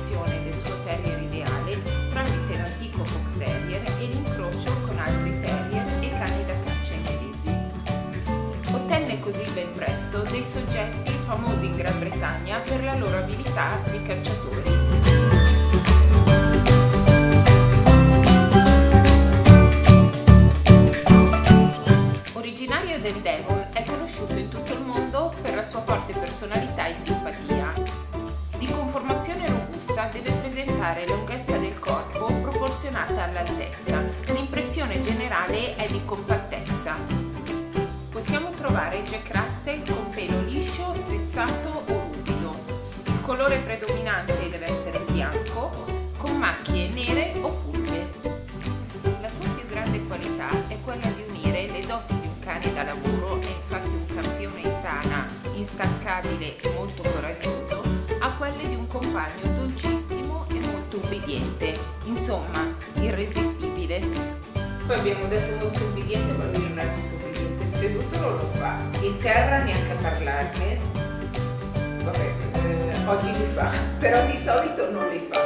selezione del suo terrier ideale tramite l'antico Fox Terrier e l'incrocio con altri terrier e cani da caccia inglesi. Ottenne così ben presto dei soggetti famosi in Gran Bretagna per la loro abilità di cacciatori. Originario del Devon, è conosciuto in tutto il mondo per la sua forte personalità e simpatia. Di conformazione robusta, deve presentare lunghezza del corpo proporzionata all'altezza. L'impressione generale è di compattezza. Possiamo trovare Jack Russell con pelo liscio, spezzato o ruvido. Il colore predominante deve essere bianco, con macchie nere o fulve. La sua più grande qualità è quella di unire le doti di un cane da lavoro, è infatti un campione in tana, instancabile e molto coraggioso, a quelle di un compagno dolcissimo e molto ubbidiente, insomma, irresistibile. Poi abbiamo detto molto ubbidiente, ma lui non è molto ubbidiente, seduto non lo fa, in terra neanche a parlarne, vabbè, oggi li fa, però di solito non li fa.